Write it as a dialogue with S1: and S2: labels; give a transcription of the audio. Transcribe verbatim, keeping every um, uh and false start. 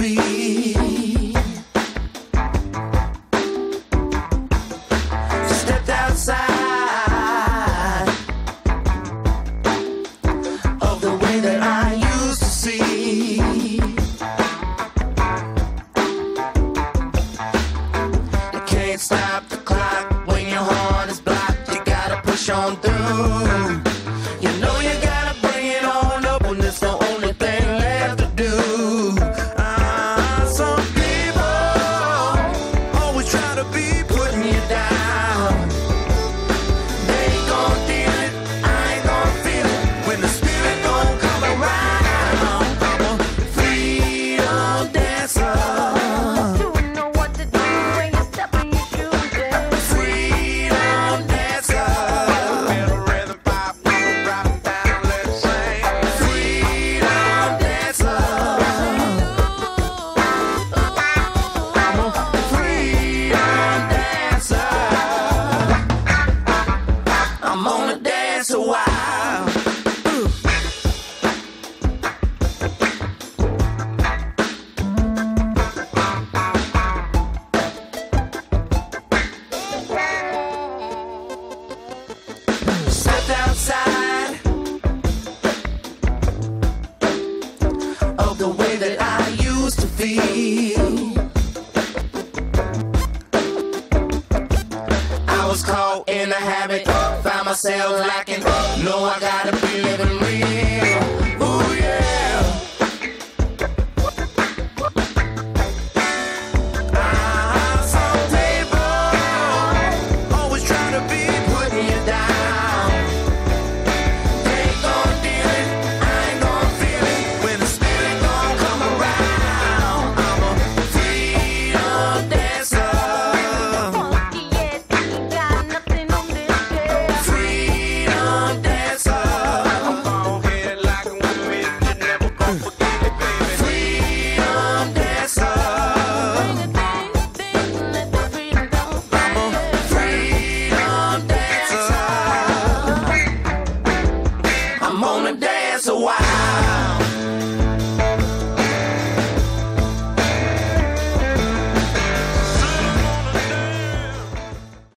S1: be. Stepped outside of the way that I used to see. You can't stop the clock when your heart is blocked. You gotta push on through. You know you gotta bring it on up when it's the only thing left to do. Ah, some people always try to be putting you down. They ain't gon' feel it, I ain't gon' feel it. When the spirit gon' come around, I'm a freedom dancer.
S2: You know what to do when you step in your shoes, yeah.
S1: Freedom dancer. Feel the rhythm pop, drop down, let's sing. Freedom dancer. I'm a freedom dancer. I'm gonna dance a while. Stepped outside of the way that I used to feel. I was caught in a habit, found myself lacking. No, I gotta be living real. Ooh, yeah. Ah, some people always try to be putting you down. They ain't gon' feel it, I ain't gon' feel it. When the spirit gon' come around, I'm a freedom dancer.
S2: Funky, yeah, you got nothing on this girl.
S1: Freedom dancer. I'm gon' hit it like a woman, you never gon' forget it, baby. Freedom dancer.
S2: Bring it, bring it, bring it, let the freedom go.
S1: I'm a freedom dancer. I'm gonna dance a while.